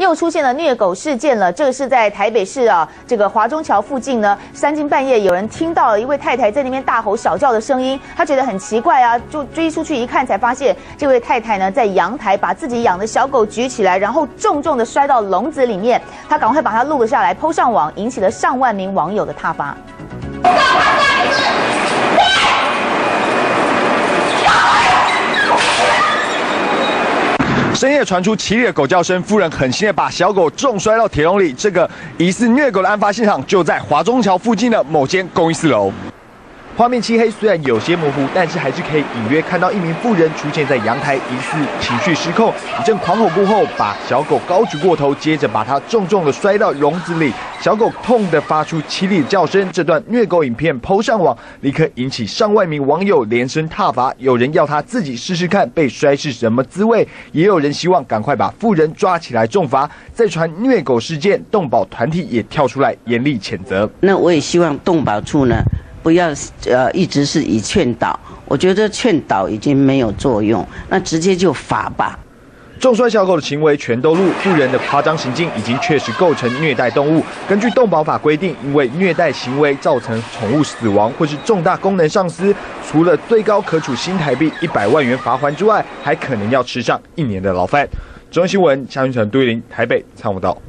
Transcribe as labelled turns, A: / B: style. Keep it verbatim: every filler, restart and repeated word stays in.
A: 又出现了虐狗事件了。这个是在台北市啊，这个华中桥附近呢，三更半夜有人听到了一位太太在那边大吼小叫的声音，他觉得很奇怪啊，就追出去一看，才发现这位太太呢在阳台把自己养的小狗举起来，然后重重的摔到笼子里面。他赶快把它录了下来 ，po 上网，引起了上万名网友的挞伐。
B: 深夜传出凄厉的狗叫声，夫人狠心的把小狗重摔到铁笼里。这个疑似虐狗的案发现场就在华中桥附近的某间公寓四楼。画面漆黑，虽然有些模糊，但是还是可以隐约看到一名妇人出现在阳台，疑似情绪失控，一阵狂吼过后，把小狗高举过头，接着把它重重的摔到笼子里。小狗痛得发出凄厉的叫声。这段虐狗影片 po 上网，立刻引起上万名网友连声挞伐。有人要他自己试试看被摔是什么滋味，也有人希望赶快把妇人抓起来重罚。再传虐狗事件，动保团体也跳出来严厉谴责。
C: 那我也希望动保处呢。 不要呃一直是以劝导，我觉得劝导已经没有作用，那直接就罚吧。
B: 重摔小狗的行为全都录，妇人的夸张行径已经确实构成虐待动物。根据动保法规定，因为虐待行为造成宠物死亡或是重大功能丧失，除了最高可处新台币一百万元罚锾之外，还可能要吃上一年的牢饭。中央新闻夏云成、杜玉玲台北参谋道。